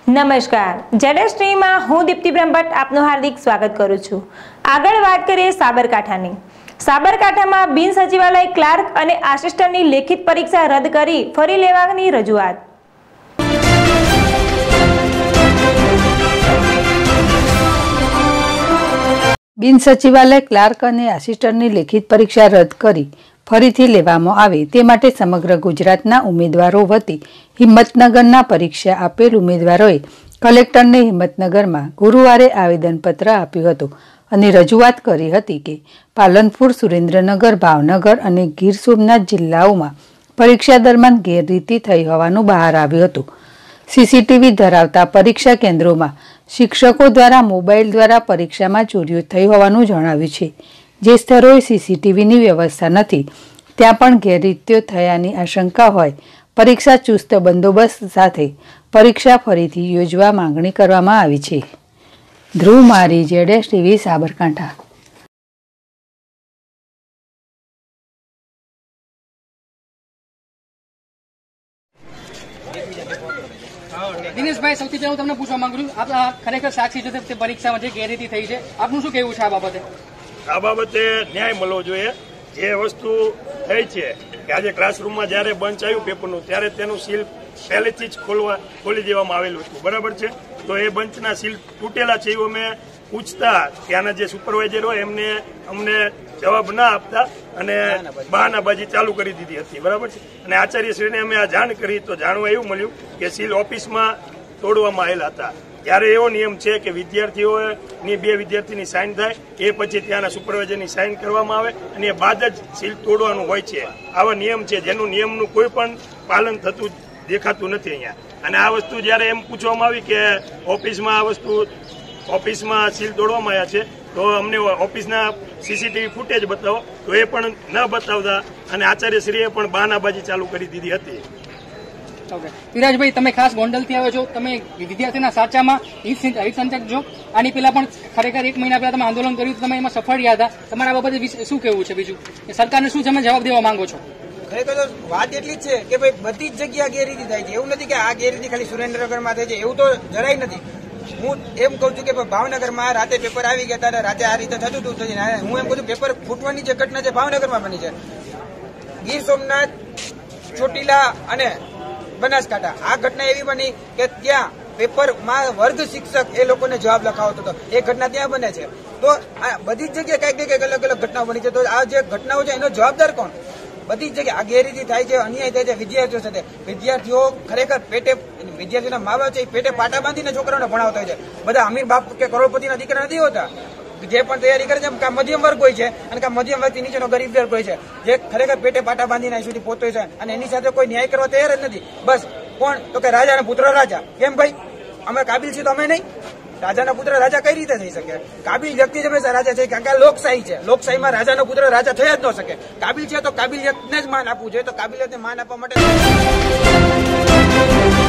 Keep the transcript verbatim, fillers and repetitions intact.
નમસ્કાર, જેડેસ ટીવીમાં હું દીપ્તિ બ્રહ્મભટ્ટ આપનું હાર્દિક સ્વાગત કરું છું। આગળ વાત કરીએ સાબરકાંઠાની। સાબરકાંઠામાં બિન સચિવાલય ક્લાર્ક અને આસિસ્ટન્ટની લેખિત પરીક્ષા રદ કરી ફરી લેવાની રજૂઆત। બિન સચિવાલય ક્લાર્ક અને આસિસ્ટન્ટની લેખિત પરીક્ષા રદ કરી ફરીથી લેવામાં આવે તે માટે સમગ્ર ગુજરાતના ઉમેદવારો વતી હિંમતનગરના પરીક્ષા આપેલ ઉમેદવારોએ કલેક્ટરને હિંમતનગરમાં ગુરુવારે આવેદનપત્ર આપ્યું હતું અને રજૂઆત કરી હતી કે પાલનપુર, સુરેન્દ્રનગર, ભાવનગર અને ગીર સોમનાથ જિલ્લાઓમાં પરીક્ષા દરમિયાન ગેરરીતિ થઈ હોવાનું બહાર આવ્યું હતું। સીસીટીવી ધરાવતા પરીક્ષા કેન્દ્રોમાં શિક્ષકો દ્વારા મોબાઈલ દ્વારા પરીક્ષામાં ચોરીઓ થઈ હોવાનું જણાવ્યું છે। જે સ્થળોએ સીસીટીવીની વ્યવસ્થા નથી ત્યાં પણ ગેરરીતિઓ થયાની આશંકા હોય પરીક્ષા ચુસ્ત બંદોબસ્ત સાથે પરીક્ષા ફરીથી યોજવા માંગણી કરવામાં આવી છે। ધ્રુવ મારી, જેડેસ ટીવી, સાબરકાંઠા। દિનેશભાઈ, સૌથી પહેલા હું તમને પૂછવા માંગુ છું, આપ ખરેખર સાક્ષી છો તે પરીક્ષામાં જે ગેરરીતિ થઈ છે, આપનું શું કહેવું છે આ બાબતે? આ બાબતે ન્યાય મળવો જોઈએ। જે વસ્તુ થઈ છે કે આજે ક્લાસરૂમમાં જયારે બંચ આવ્યું પેપરનું ત્યારે તેનું સીલ પહેલેથી જ ખોલવા ખોલી દેવામાં આવેલું હતું, બરાબર છે। તો એ બંચના સીલ તૂટેલા છે એવું અમે પૂછતા ત્યાંના જે સુપરવાઇઝર હોય એમને અમને જવાબ ના આપતા અને બહાનાબાજી ચાલુ કરી દીધી હતી, બરાબર છે। અને આચાર્યશ્રીને અમે આ જાણ કરી તો જાણવા એવું મળ્યું કે સીલ ઓફિસમાં તોડવામાં આવેલા હતા। ત્યારે એવો નિયમ છે કે વિદ્યાર્થીઓની બે વિદ્યાર્થીની સાઇન થાય એ પછી ત્યાંના સુપરવાઇઝરની સાઇન કરવામાં આવે અને એ બાદ જ સીલ તોડવાનું હોય છે। આવા નિયમ છે જેનું નિયમનું કોઈ પણ પાલન થતું દેખાતું નથી અહીંયા। અને આ વસ્તુ જયારે એમ પૂછવામાં આવી કે ઓફિસમાં આ વસ્તુ ઓફિસમાં સીલ તોડવામાં આવ્યા છે તો અમને ઓફિસના સીસીટીવી ફૂટેજ બતાવો, તો એ પણ ન બતાવતા અને આચાર્યશ્રીએ પણ બહાનાબાજી ચાલુ કરી દીધી હતી। વિરાજભાઈ, તમે ખાસ ગોંડલથી આવ્યો છો, તમે વિદ્યાર્થીના સાચામાં હિતસંચક છો। આની પહેલા પણ ખરેખર એક મહિના પહેલા તમે આંદોલન કર્યું, તમે એમાં સફળ રહ્યા હતા। તમારા બાબતે શું કહેવું છે? બીજું સરકારને શું તમે જવાબ દેવા માંગો છો? ખરેખર તો વાત એટલી જ છે કે ભાઈ બધી જ જગ્યા ગેરરીતિ થાય છે। એવું નથી કે આ ગેરરીતિ ખાલી સુરેન્દ્રનગરમાં થાય છે, એવું તો જરાય નથી। હું એમ કઉ છું કે ભાવનગરમાં રાતે પેપર આવી ગયા હતા, રાતે આ રીતે થતું હતું। હું એમ કહું છું પેપર ફૂટવાની જે ઘટના છે ભાવનગરમાં બની છે, ગીર સોમનાથ, ચોટીલા અને બનાસકાંઠા આ ઘટના એવી બની કે ત્યાં પેપરમાં વર્ગ શિક્ષક એ લોકોને જવાબ લખાવતો હતો, એ ઘટના ત્યાં બને છે। તો આ બધી જ જગ્યાએ કઈક ને કઈક અલગ અલગ ઘટનાઓ બની છે, તો આ જે ઘટનાઓ છે એનો જવાબદાર કોણ? બધી જ જગ્યાએ આ ગેરરીતિ થાય છે, અન્યાય થાય છે વિદ્યાર્થીઓ સાથે। વિદ્યાર્થીઓ ખરેખર પેટે વિદ્યાર્થીઓના મા બાપ છે એ પેટે પાટા બાંધીને છોકરાઓને ભણાવતા હોય છે। બધા અમીર બાપ કે કરોડપતિના દીકરા નથી હોતા, જે પણ તૈયારી કરે છે કા મધ્યમ વર્ગ હોય છે અને કા મધ્યમ વર્ગથી નીચેનો ગરીબ વર્ગ હોય છે, જે ખરેખર પેટે પાટા બાંધીને અહીં સુધી પહોંચતો છે અને એની સાથે કોઈ ન્યાય કરવા તૈયાર જ નથી। બસ કોણ? તો કે રાજાના પુત્ર રાજા। કેમ ભાઈ? અમે કાબિલ છીએ તો અમે નહીં? રાજાના પુત્ર રાજા કઈ રીતે થઈ શકે? કાબિલ વ્યક્તિ જ હંમેશા રાજા છે, કારણ કે આ લોકશાહી છે। લોકશાહીમાં રાજાનો પુત્ર રાજા થયા જ ન શકે। કાબિલ છે તો કાબિલિયતને જ માન આપવું જોઈએ, તો કાબિલિયતને માન આપવા માટે